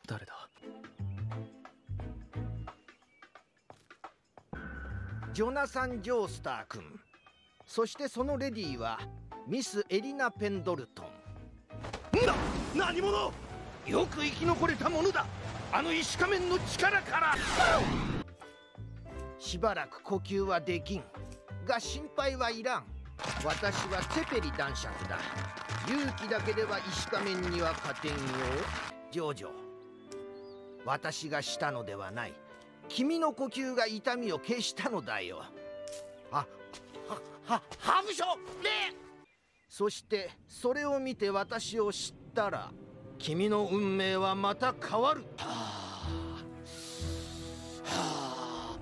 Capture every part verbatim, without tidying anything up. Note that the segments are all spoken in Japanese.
誰だ？ ジョナサン・ジョースター君、そしてそのレディーはミス・エリナ・ペンドルトン。な、何者！よく生き残れたものだ、あの石仮面の力から。しばらく呼吸はできんが心配はいらん。私はツェペリ男爵だ。勇気だけでは石仮面には勝てんよ。ジョジョ、私がしたのではない。君の呼吸が痛みを消したのだよ。あ、は、は、ハブショね。そしてそれを見て私を知ったら、君の運命はまた変わる。はあ、はあ、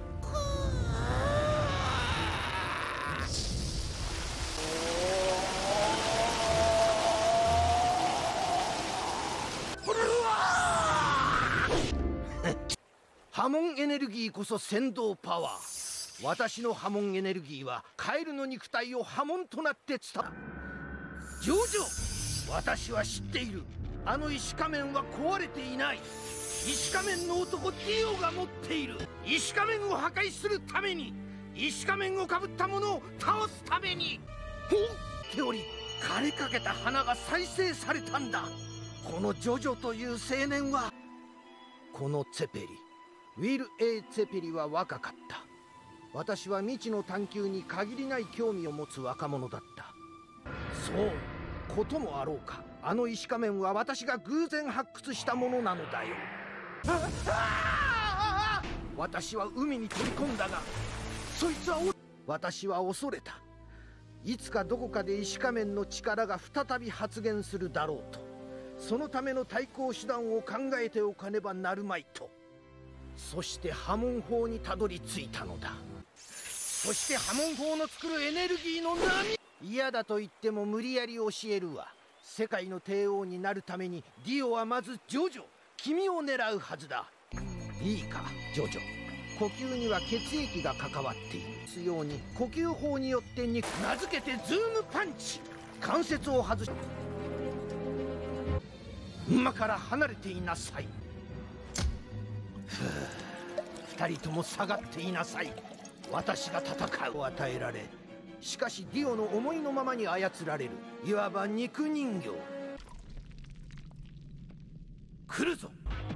波紋エネルギーこそ先導パワー。私の波紋エネルギーはカエルの肉体を波紋となって伝わる。ジョジョ、私は知っている。あの石仮面は壊れていない。石仮面の男ディオが持っている。石仮面を破壊するために、石仮面をかぶった者を倒すために。ほっ、テオリー、枯れかけた花が再生されたんだ。このジョジョという青年は、このツェペリ、ウィル・エイ・ツェペリは若かった。私は未知の探求に限りない興味を持つ若者だった。そう、こともあろうか、あの石仮面は私が偶然発掘したものなのだよ。私は海に飛び込んだが、そいつはお私は恐れた。いつかどこかで石仮面の力が再び発現するだろうと。そのための対抗手段を考えておかねばなるまいと。そして波紋砲にたどり着いたのだ。そして波紋砲の作るエネルギーの波。嫌だと言っても無理やり教えるわ。世界の帝王になるためにディオはまずジョジョ、君を狙うはずだ。いいかジョジョ、呼吸には血液が関わっているように、呼吸法によってに名付けてズームパンチ。関節を外し、馬から離れていなさい。ふう、二人とも下がっていなさい。私が戦うを与えられ、しかしディオの思いのままに操られる、いわば肉人形。来るぞ、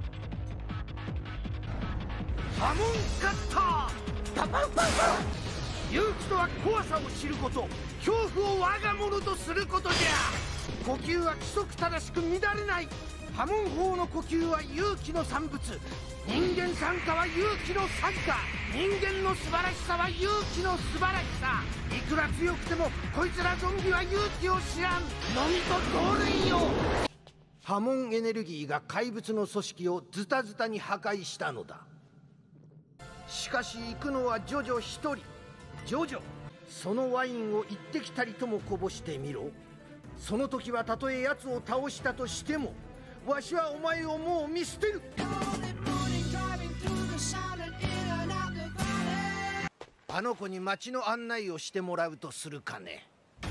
波紋カッター。パパンパンパン。勇気とは怖さを知ること、恐怖を我が物とすることじゃ。呼吸は規則正しく乱れない。波紋砲の呼吸は勇気の産物。人間参加は勇気の参加。人間の素晴らしさは勇気の素晴らしさ。いくら強くてもこいつらゾンビは勇気を知らん。のみと同類よ。波紋エネルギーが怪物の組織をズタズタに破壊したのだ。しかし行くのはジョジョ一人。ジョジョ、そのワインを一滴たりともこぼしてみろ。その時はたとえ奴を倒したとしても、わしはお前をもう見捨てる。あの子に街の案内をしてもらうとするかね。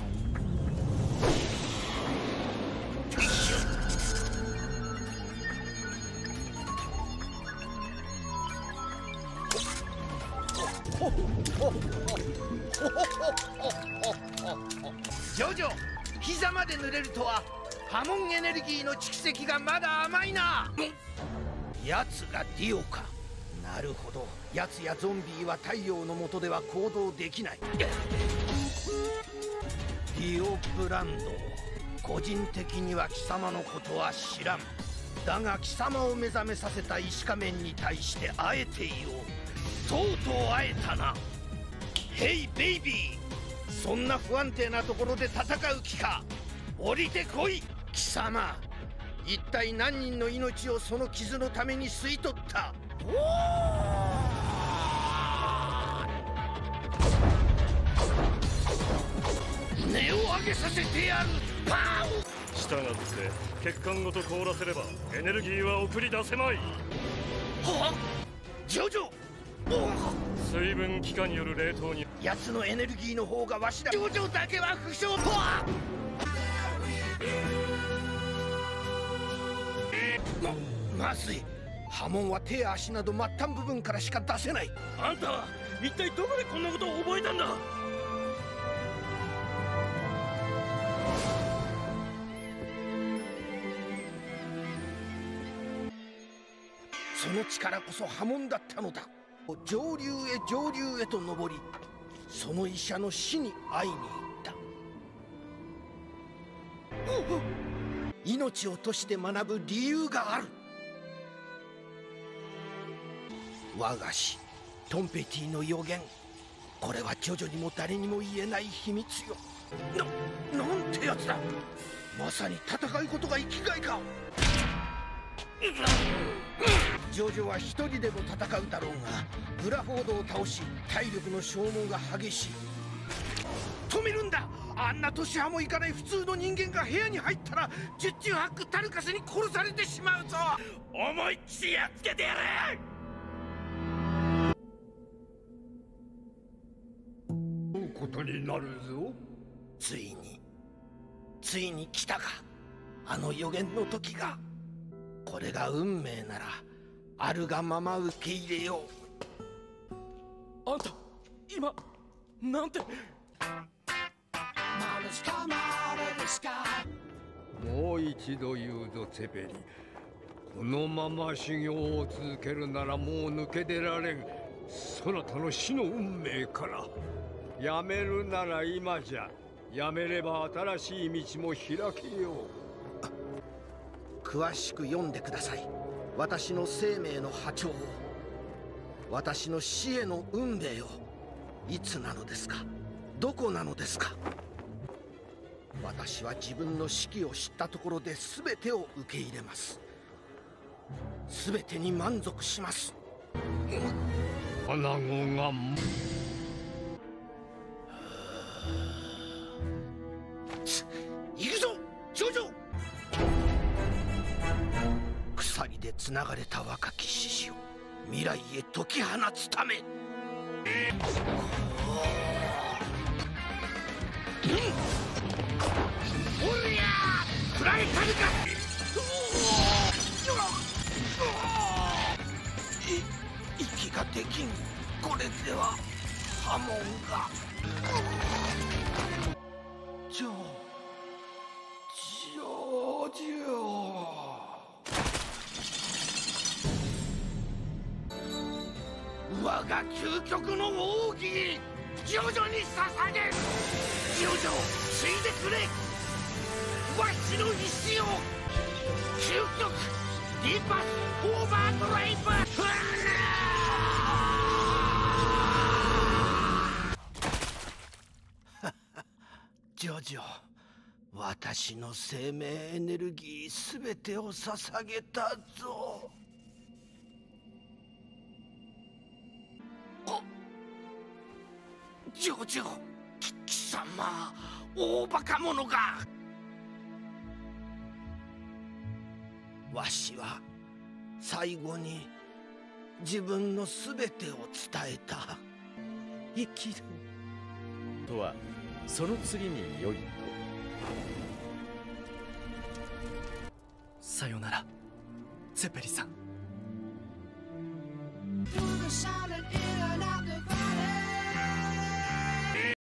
ジョジョ、膝まで濡れるとは波紋エネルギーの蓄積がまだ甘いな。奴がディオか。なるほど、奴やゾンビは太陽の下では行動できない。ディオブランド、個人的には貴様のことは知らん。だが貴様を目覚めさせた石仮面に対して会えていよう。とうとう会えたな。ヘイベイビー、そんな不安定なところで戦う気か。降りてこい貴様。一体何人の命をその傷のために吸い取った。根を上げさせてやる。パウ。 したがって血管ごと凍らせればエネルギーは送り出せまい。 はジョジョ、 水分気化による冷凍に。 奴のエネルギーの方がわしだ。ジョジョだけは負傷とは。な、 まずい。波紋は手や足など末端部分からしか出せない。 あんたは一体どこでこんなことを覚えたんだ。 その力こそ波紋だったのだ。上流へ上流へと登り、その医者の死に会いに行った。命を賭して学ぶ理由がある。我が師トンペティの予言、これは徐々にも誰にも言えない秘密よ。な、なんてやつだ。まさに戦うことが生きがいか。ジョジョは一人でも戦うだろうが、ブラフォードを倒し体力の消耗が激しい。止めるんだ。あんな年派もいかない普通の人間が部屋に入ったら十中八九タルカスに殺されてしまうぞ。 思いっきりやっつけてやれ。ことになるぞ。 ついについに来たか、あの予言の時が。これが運命ならあるがまま受け入れよう。 あんた今なんて。 もう一度言うぞツェペリ。このまま修行を続けるならもう抜け出られん。そなたの死の運命から。やめるなら今じゃ。やめれば新しい道も開けよう。 詳しく読んでください。私の生命の波長を、私の死への運命を。いつなのですか、どこなのですか。私は自分の死期を知ったところで全てを受け入れます。全てに満足します。 穴子が行くぞジョジョ。鎖でつながれた若き獅子を未来へ解き放つため。うん、おりゃーフライタルか。い息ができん。これでは波紋が。ジョジョジョ我が究極の奥義、ジョジョに捧げ。ジョジョ継いでくれ。わしの意志を。究極リバスオーバードライブ。ジョジョ、私の生命エネルギーすべてを捧げたぞ。ジョジョ、き貴様、大バカ者が。わしは最後に自分のすべてを伝えた。生きるとはその次に良いと。さよならツェペリさん。